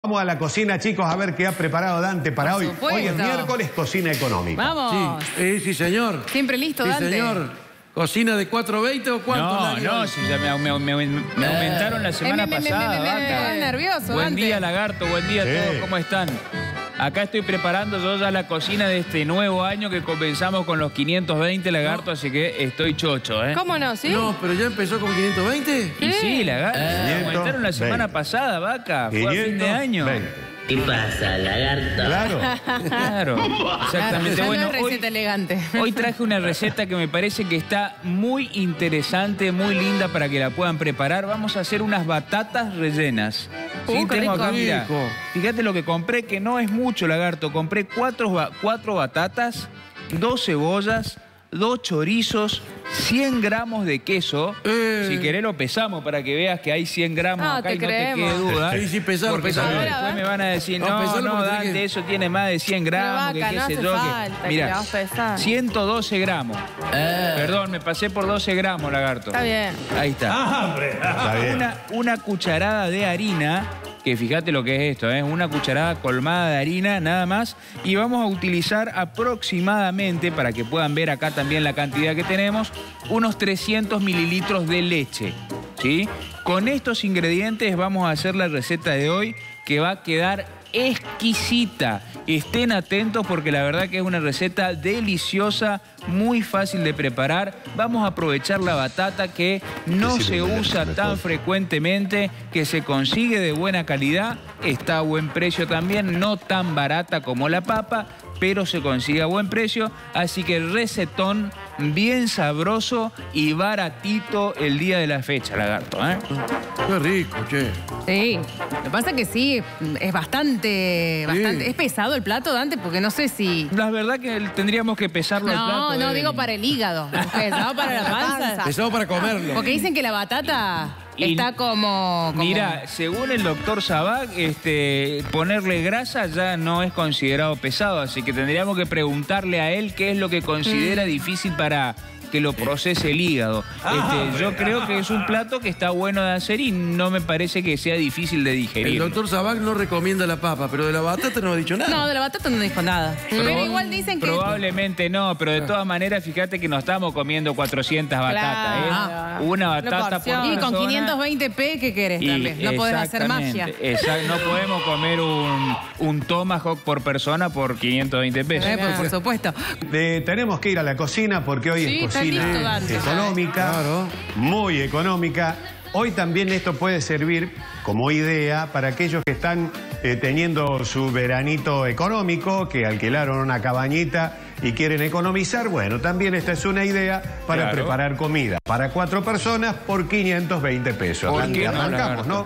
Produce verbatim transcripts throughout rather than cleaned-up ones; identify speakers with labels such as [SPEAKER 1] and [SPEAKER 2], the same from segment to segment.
[SPEAKER 1] Vamos a la cocina, chicos, a ver qué ha preparado Dante para
[SPEAKER 2] Por
[SPEAKER 1] hoy.
[SPEAKER 2] supuesto.
[SPEAKER 1] Hoy es miércoles, cocina económica.
[SPEAKER 2] Vamos.
[SPEAKER 3] Sí, eh, sí, señor.
[SPEAKER 2] Siempre listo,
[SPEAKER 3] Sí,
[SPEAKER 2] Dante.
[SPEAKER 3] señor. ¿Cocina de cuatro veinte o cuánto?
[SPEAKER 4] No, no, si ya me, me- me- me aumentaron la semana
[SPEAKER 2] Eh, me- me- me-
[SPEAKER 4] pasada,
[SPEAKER 2] me- me- me-
[SPEAKER 4] vaca.
[SPEAKER 2] me- nervioso,
[SPEAKER 4] Buen
[SPEAKER 2] Dante.
[SPEAKER 4] día, lagarto, buen día a
[SPEAKER 1] Sí.
[SPEAKER 4] todos, ¿cómo están? Acá estoy preparando yo ya la cocina de este nuevo año que comenzamos con los quinientos veinte, lagarto, así que estoy chocho, ¿eh?
[SPEAKER 2] ¿Cómo no? ¿Sí?
[SPEAKER 3] No, pero ya empezó con quinientos veinte.
[SPEAKER 4] Y sí, lagarto, me
[SPEAKER 1] quinientos
[SPEAKER 4] aumentaron la semana
[SPEAKER 1] veinte.
[SPEAKER 4] pasada, vaca, fue a fin de año.
[SPEAKER 1] quinientos veinte.
[SPEAKER 5] ¿Qué pasa, lagarto?
[SPEAKER 1] Claro.
[SPEAKER 4] Claro, exactamente.
[SPEAKER 2] Ya
[SPEAKER 4] Bueno,
[SPEAKER 2] no es
[SPEAKER 4] hoy,
[SPEAKER 2] receta elegante.
[SPEAKER 4] hoy traje una receta que me parece que está muy interesante, muy linda para que la puedan preparar. Vamos a hacer unas batatas rellenas.
[SPEAKER 2] Uh,
[SPEAKER 4] Sí,
[SPEAKER 2] qué
[SPEAKER 4] tengo
[SPEAKER 2] rico.
[SPEAKER 4] acá, mira,
[SPEAKER 3] Rico.
[SPEAKER 4] fíjate lo que compré, que no es mucho, lagarto. Compré cuatro, ba- cuatro batatas, dos cebollas, dos chorizos, cien gramos de queso.
[SPEAKER 3] Eh.
[SPEAKER 4] Si querés lo pesamos para que veas que hay cien gramos
[SPEAKER 2] Ah,
[SPEAKER 4] acá
[SPEAKER 2] te
[SPEAKER 4] y no
[SPEAKER 2] creemos.
[SPEAKER 4] te quede duda.
[SPEAKER 3] Sí, sí, pesalo,
[SPEAKER 4] Porque
[SPEAKER 3] pesalo.
[SPEAKER 4] si no,
[SPEAKER 2] A ver, a
[SPEAKER 4] después
[SPEAKER 2] ver.
[SPEAKER 4] me van a decir,
[SPEAKER 3] No,
[SPEAKER 4] no,
[SPEAKER 3] pesalo
[SPEAKER 4] no,
[SPEAKER 3] porque tenés
[SPEAKER 4] Dante,
[SPEAKER 3] que-
[SPEAKER 4] eso tiene más de cien gramos, que
[SPEAKER 2] vaca,
[SPEAKER 4] qué
[SPEAKER 2] no
[SPEAKER 4] sé
[SPEAKER 2] hace
[SPEAKER 4] yo. que-
[SPEAKER 2] falta que
[SPEAKER 4] Mira,
[SPEAKER 2] la vas pesando.
[SPEAKER 4] ciento doce gramos. Perdón, me pasé por doce gramos, lagarto.
[SPEAKER 2] Está bien.
[SPEAKER 4] Ahí está.
[SPEAKER 1] Está bien.
[SPEAKER 4] Una, una cucharada de harina, que fíjate lo que es esto, ¿eh? Una cucharada colmada de harina, nada más. Y vamos a utilizar aproximadamente, para que puedan ver acá también la cantidad que tenemos, unos trescientos mililitros de leche, ¿sí? Con estos ingredientes vamos a hacer la receta de hoy, que va a quedar exquisita. Estén atentos porque la verdad que es una receta deliciosa, muy fácil de preparar. Vamos a aprovechar la batata que no
[SPEAKER 1] Sí, sí,
[SPEAKER 4] se
[SPEAKER 1] me parece
[SPEAKER 4] usa
[SPEAKER 1] mejor.
[SPEAKER 4] tan frecuentemente, que se consigue de buena calidad, está a buen precio también, no tan barata como la papa, pero se consigue a buen precio, así que recetón bien sabroso y baratito el día de la fecha, lagarto, ¿eh?
[SPEAKER 3] Qué rico, che.
[SPEAKER 2] Sí. Lo que pasa es que sí, es bastante, bastante. ¿Es pesado el plato, Dante? Porque no sé si...
[SPEAKER 4] La verdad que tendríamos que pesarlo al
[SPEAKER 2] No,
[SPEAKER 4] plato.
[SPEAKER 2] no,
[SPEAKER 4] eh.
[SPEAKER 2] digo para el hígado. Es pesado para la panza.
[SPEAKER 3] Pesado para comerlo.
[SPEAKER 2] Porque dicen que la batata
[SPEAKER 4] Y-
[SPEAKER 2] está como, como-
[SPEAKER 4] Mira, según el doctor Sabac, este, ponerle grasa ya no es considerado pesado, así que tendríamos que preguntarle a él qué es lo que considera difícil para que lo procese el hígado. Este, yo creo que es un plato que está bueno de hacer y no me parece que sea difícil de
[SPEAKER 3] El
[SPEAKER 4] digerir.
[SPEAKER 3] doctor Sabac no recomienda la papa, pero de la batata no ha dicho nada.
[SPEAKER 2] No, de la batata no dijo nada. Pero igual dicen que...
[SPEAKER 4] Probablemente no, pero de todas maneras, fíjate que no estamos comiendo cuatrocientas batatas,
[SPEAKER 2] Claro.
[SPEAKER 4] ¿eh? Una batata por
[SPEAKER 2] Y con
[SPEAKER 4] persona.
[SPEAKER 2] quinientos veinte pe, ¿qué querés
[SPEAKER 4] Y
[SPEAKER 2] también? No podés hacer magia.
[SPEAKER 4] exactamente, exact- no podemos comer un, un tomahawk por persona por quinientos veinte pesos.
[SPEAKER 2] Eh, por, por supuesto.
[SPEAKER 1] Eh, tenemos que ir a la cocina porque hoy
[SPEAKER 2] Sí,
[SPEAKER 1] es
[SPEAKER 2] está
[SPEAKER 1] cocina
[SPEAKER 2] listo, Dante.
[SPEAKER 1] económica,
[SPEAKER 3] Claro.
[SPEAKER 1] muy económica. Hoy también esto puede servir como idea para aquellos que están eh, teniendo su veranito económico, que alquilaron una cabañita y quieren economizar. Bueno, también esta es una idea para
[SPEAKER 4] Claro.
[SPEAKER 1] preparar comida para cuatro personas por quinientos veinte pesos.
[SPEAKER 4] ¿Por
[SPEAKER 1] Arran-
[SPEAKER 4] qué no,
[SPEAKER 1] Arrancamos, ¿no?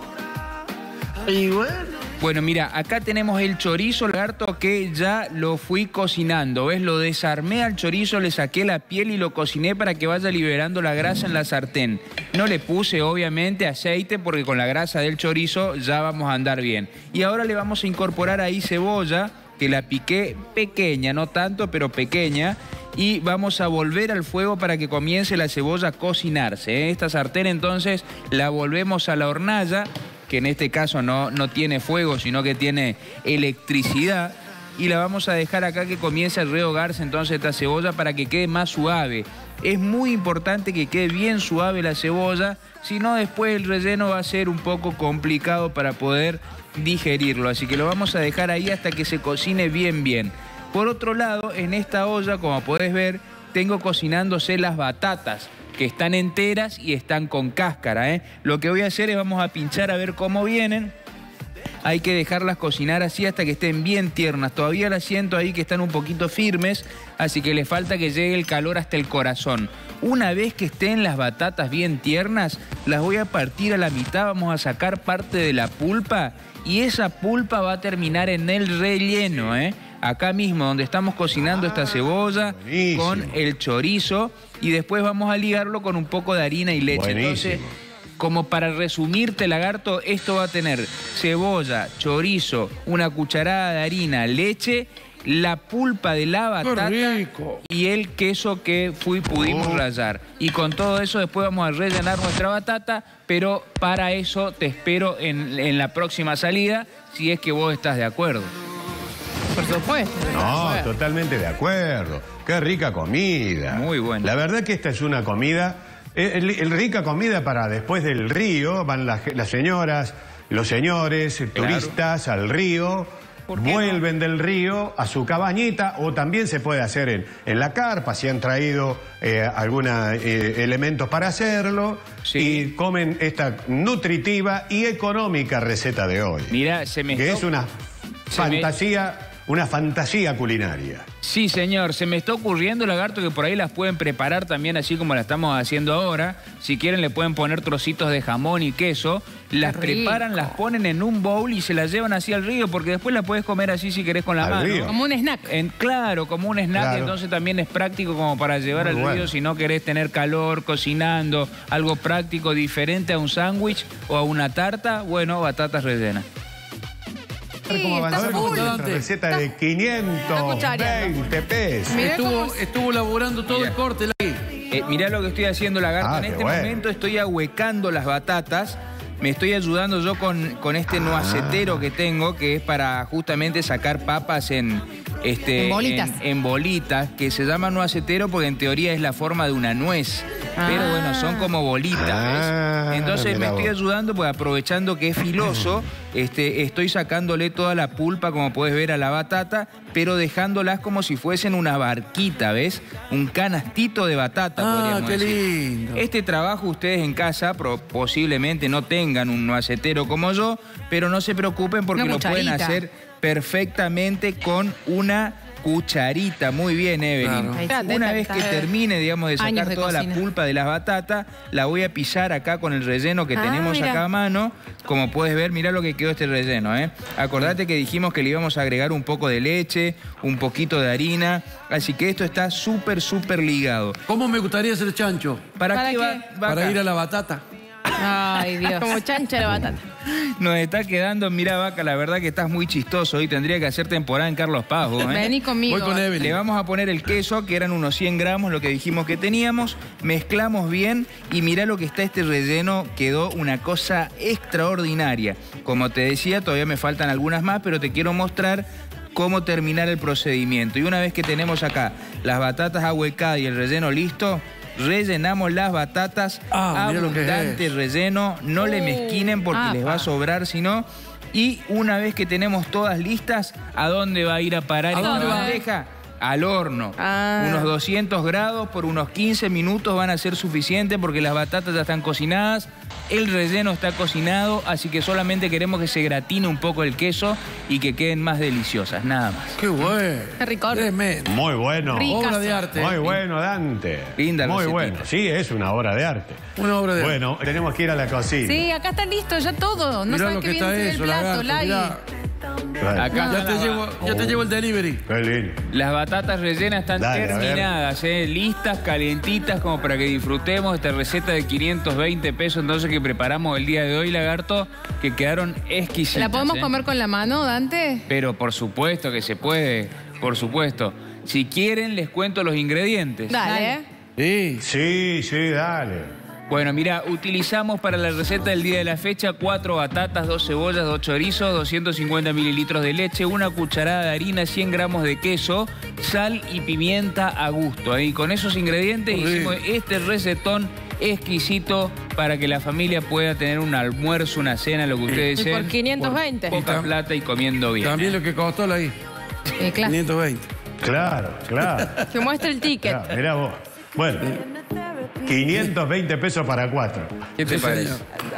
[SPEAKER 3] Y bueno.
[SPEAKER 4] Bueno, mira, acá tenemos el chorizo, lagarto, que ya lo fui cocinando. ¿Ves? Lo desarmé al chorizo, le saqué la piel y lo cociné para que vaya liberando la grasa en la sartén. No le puse, obviamente, aceite porque con la grasa del chorizo ya vamos a andar bien. Y ahora le vamos a incorporar ahí cebolla, que la piqué pequeña, no tanto, pero pequeña. Y vamos a volver al fuego para que comience la cebolla a cocinarse, ¿eh? Esta sartén entonces la volvemos a la hornalla, que en este caso no, no tiene fuego, sino que tiene electricidad. Y la vamos a dejar acá que comience a rehogarse entonces esta cebolla para que quede más suave. Es muy importante que quede bien suave la cebolla, si no después el relleno va a ser un poco complicado para poder digerirlo. Así que lo vamos a dejar ahí hasta que se cocine bien bien. Por otro lado, en esta olla, como podés ver, tengo cocinándose las batatas, que están enteras y están con cáscara, ¿eh? Lo que voy a hacer es vamos a pinchar a ver cómo vienen. Hay que dejarlas cocinar así hasta que estén bien tiernas. Todavía las siento ahí que están un poquito firmes, así que les falta que llegue el calor hasta el corazón. Una vez que estén las batatas bien tiernas, las voy a partir a la mitad, vamos a sacar parte de la pulpa y esa pulpa va a terminar en el relleno, ¿eh? Acá mismo, donde estamos cocinando esta cebolla
[SPEAKER 1] buenísimo.
[SPEAKER 4] con el chorizo y después vamos a ligarlo con un poco de harina y leche.
[SPEAKER 1] Buenísimo.
[SPEAKER 4] Entonces, como para resumirte, lagarto, esto va a tener cebolla, chorizo, una cucharada de harina, leche la pulpa de la batata
[SPEAKER 3] rico.
[SPEAKER 4] y el queso que fui, pudimos
[SPEAKER 1] Oh.
[SPEAKER 4] rallar. Y con todo eso después vamos a rellenar nuestra batata, pero para eso te espero en, en la próxima salida, si es que vos estás de acuerdo.
[SPEAKER 2] Por supuesto.
[SPEAKER 1] No, totalmente de acuerdo. Qué rica comida.
[SPEAKER 4] Muy buena.
[SPEAKER 1] La verdad que esta es una comida, eh, el, el rica comida para después del río, van las, las señoras, los señores, turistas al río,
[SPEAKER 4] ¿Por qué
[SPEAKER 1] vuelven del río a su cabañita, o también se puede hacer en, en la carpa, si han traído eh, algunos eh, elementos para hacerlo,
[SPEAKER 4] Sí.
[SPEAKER 1] y comen esta nutritiva y económica receta de hoy.
[SPEAKER 4] Mirá, se me
[SPEAKER 1] que
[SPEAKER 4] está-
[SPEAKER 1] es una
[SPEAKER 4] se me-
[SPEAKER 1] fantasía, una fantasía culinaria.
[SPEAKER 4] Sí, señor. Se me está ocurriendo, lagarto, que por ahí las pueden preparar también así como la estamos haciendo ahora. Si quieren le pueden poner trocitos de jamón y queso. Las
[SPEAKER 2] Qué
[SPEAKER 4] preparan,
[SPEAKER 2] rico.
[SPEAKER 4] las ponen en un bowl y se las llevan así al río, porque después la puedes comer así si querés con la
[SPEAKER 1] ¿Al
[SPEAKER 4] mano.
[SPEAKER 1] río?
[SPEAKER 2] Como un snack.
[SPEAKER 4] En, claro, como un snack,
[SPEAKER 1] Claro.
[SPEAKER 4] entonces también es práctico como para llevar
[SPEAKER 1] Muy
[SPEAKER 4] al
[SPEAKER 1] bueno.
[SPEAKER 4] río si no querés tener calor cocinando, algo práctico diferente a un sándwich o a una tarta, bueno, batatas rellenas.
[SPEAKER 2] Sí,
[SPEAKER 1] ¿Cómo
[SPEAKER 2] está
[SPEAKER 1] avanzamos
[SPEAKER 2] full.
[SPEAKER 1] con nuestra
[SPEAKER 3] Dante.
[SPEAKER 1] receta de quinientos veinte pesos?
[SPEAKER 2] Mirá
[SPEAKER 3] Estuvo,
[SPEAKER 2] cómo-
[SPEAKER 3] estuvo laburando todo
[SPEAKER 4] Mira.
[SPEAKER 3] el corte. la-
[SPEAKER 4] Eh, mirá lo que estoy haciendo, lagarto.
[SPEAKER 1] Ah,
[SPEAKER 4] en
[SPEAKER 1] qué
[SPEAKER 4] este
[SPEAKER 1] bueno.
[SPEAKER 4] momento estoy ahuecando las batatas. Me estoy ayudando yo con, con este nuacetero que tengo, que es para justamente sacar papas en... Este,
[SPEAKER 2] En bolitas.
[SPEAKER 4] En, en bolitas, que se llama nuacetero porque en teoría es la forma de una nuez.
[SPEAKER 2] Ah.
[SPEAKER 4] Pero bueno, son como bolitas,
[SPEAKER 1] Ah,
[SPEAKER 4] ¿ves? Entonces me
[SPEAKER 1] mirá
[SPEAKER 4] estoy
[SPEAKER 1] vos.
[SPEAKER 4] ayudando, pues aprovechando que es filoso, este, estoy sacándole toda la pulpa, como puedes ver, a la batata, pero dejándolas como si fuesen una barquita, ¿ves? Un canastito de batata,
[SPEAKER 3] Ah,
[SPEAKER 4] podríamos
[SPEAKER 3] qué
[SPEAKER 4] decir.
[SPEAKER 3] lindo.
[SPEAKER 4] Este trabajo ustedes en casa pro- posiblemente no tengan un nuacetero como yo, pero no se preocupen porque
[SPEAKER 2] Una
[SPEAKER 4] lo pueden
[SPEAKER 2] cucharita.
[SPEAKER 4] hacer perfectamente con una cucharita. Muy bien, Evelyn.
[SPEAKER 3] Claro.
[SPEAKER 2] Ahí está,
[SPEAKER 4] Una
[SPEAKER 2] está,
[SPEAKER 4] vez que
[SPEAKER 2] está.
[SPEAKER 4] termine, digamos, de
[SPEAKER 2] Años
[SPEAKER 4] sacar
[SPEAKER 2] de
[SPEAKER 4] toda la
[SPEAKER 2] cocina.
[SPEAKER 4] pulpa de las batatas, la voy a pisar acá con el relleno que
[SPEAKER 2] Ah,
[SPEAKER 4] tenemos
[SPEAKER 2] mira.
[SPEAKER 4] acá a mano. Como puedes ver, mirá lo que quedó este relleno, ¿eh? Acordate que dijimos que le íbamos a agregar un poco de leche, un poquito de harina, así que esto está súper, súper ligado.
[SPEAKER 3] ¿Cómo me gustaría ser chancho?
[SPEAKER 4] ¿Para,
[SPEAKER 2] ¿Para
[SPEAKER 4] qué,
[SPEAKER 2] qué?
[SPEAKER 4] va, va
[SPEAKER 3] Para
[SPEAKER 4] acá?
[SPEAKER 3] ir a la batata.
[SPEAKER 2] Ay, Dios. Como chancha la batata.
[SPEAKER 4] Nos está quedando, mira, Vaca, la verdad que estás muy chistoso. Hoy tendría que hacer temporada en Carlos Paz, vos, ¿eh?
[SPEAKER 2] Vení conmigo.
[SPEAKER 3] Voy con Evelyn.
[SPEAKER 4] Le vamos a poner el queso, que eran unos cien gramos, lo que dijimos que teníamos. Mezclamos bien y mirá lo que está este relleno. Quedó una cosa extraordinaria. Como te decía, todavía me faltan algunas más, pero te quiero mostrar cómo terminar el procedimiento. Y una vez que tenemos acá las batatas ahuecadas y el relleno listo, rellenamos las batatas,
[SPEAKER 3] Ah, mirá lo que
[SPEAKER 4] abundante
[SPEAKER 3] es.
[SPEAKER 4] relleno, no le
[SPEAKER 2] Uh,
[SPEAKER 4] mezquinen porque
[SPEAKER 2] apa.
[SPEAKER 4] les va a sobrar, si no. Y una vez que tenemos todas listas, ¿a dónde va a ir a parar
[SPEAKER 3] ¿A
[SPEAKER 4] esta
[SPEAKER 3] dónde va?
[SPEAKER 4] bandeja? Al horno.
[SPEAKER 2] Ah.
[SPEAKER 4] Unos doscientos grados por unos quince minutos van a ser suficientes porque las batatas ya están cocinadas, el relleno está cocinado, así que solamente queremos que se gratine un poco el queso y que queden más deliciosas, nada más.
[SPEAKER 3] Qué bueno.
[SPEAKER 2] Qué rico.
[SPEAKER 3] Tremendo.
[SPEAKER 1] Muy bueno.
[SPEAKER 2] Rico.
[SPEAKER 3] Obra de arte.
[SPEAKER 1] Muy bueno, Dante.
[SPEAKER 4] Linda
[SPEAKER 1] Muy
[SPEAKER 4] recetita.
[SPEAKER 1] bueno. Sí, es una obra de arte.
[SPEAKER 3] Una obra de arte.
[SPEAKER 1] Bueno, tenemos que ir a la cocina.
[SPEAKER 2] Sí, acá está listo, ya todo. No
[SPEAKER 3] Mirá
[SPEAKER 2] sabes
[SPEAKER 3] lo
[SPEAKER 2] qué
[SPEAKER 3] que
[SPEAKER 2] bien
[SPEAKER 3] está
[SPEAKER 2] se ve el
[SPEAKER 3] eso,
[SPEAKER 2] plato,
[SPEAKER 3] lagarto.
[SPEAKER 2] Lai.
[SPEAKER 3] Mirá.
[SPEAKER 1] Claro.
[SPEAKER 4] Acá
[SPEAKER 3] Ya
[SPEAKER 4] está
[SPEAKER 3] te,
[SPEAKER 4] la-
[SPEAKER 3] llevo, ya te llevo el delivery.
[SPEAKER 1] Qué lindo.
[SPEAKER 4] Las batatas rellenas están
[SPEAKER 1] Dale, a ver.
[SPEAKER 4] terminadas, ¿eh? Listas, calentitas, como para que disfrutemos esta receta de quinientos veinte pesos entonces que preparamos el día de hoy, lagarto, que quedaron exquisitas.
[SPEAKER 2] ¿La podemos
[SPEAKER 4] ¿eh?
[SPEAKER 2] comer con la mano, Dante?
[SPEAKER 4] Pero por supuesto que se puede, por supuesto. Si quieren, les cuento los ingredientes.
[SPEAKER 2] Dale.
[SPEAKER 3] Sí.
[SPEAKER 1] Sí, sí, dale.
[SPEAKER 4] Bueno, mira, utilizamos para la receta del día de la fecha cuatro batatas, dos cebollas, dos chorizos, doscientos cincuenta mililitros de leche, una cucharada de harina, cien gramos de queso, sal y pimienta a gusto. Y con esos ingredientes
[SPEAKER 3] Rico.
[SPEAKER 4] hicimos este recetón exquisito para que la familia pueda tener un almuerzo, una cena, lo que ustedes
[SPEAKER 2] Y por
[SPEAKER 4] deseen.
[SPEAKER 2] quinientos veinte.
[SPEAKER 4] Por poca plata y comiendo bien.
[SPEAKER 3] También lo que costó la I.
[SPEAKER 2] Eh, claro.
[SPEAKER 3] quinientos veinte.
[SPEAKER 1] Claro, claro.
[SPEAKER 2] Que muestre el ticket.
[SPEAKER 1] Claro, mirá vos. Bueno, quinientos veinte pesos para cuatro.
[SPEAKER 4] ¿Qué te
[SPEAKER 3] Sí,
[SPEAKER 4] parece?
[SPEAKER 3] señor.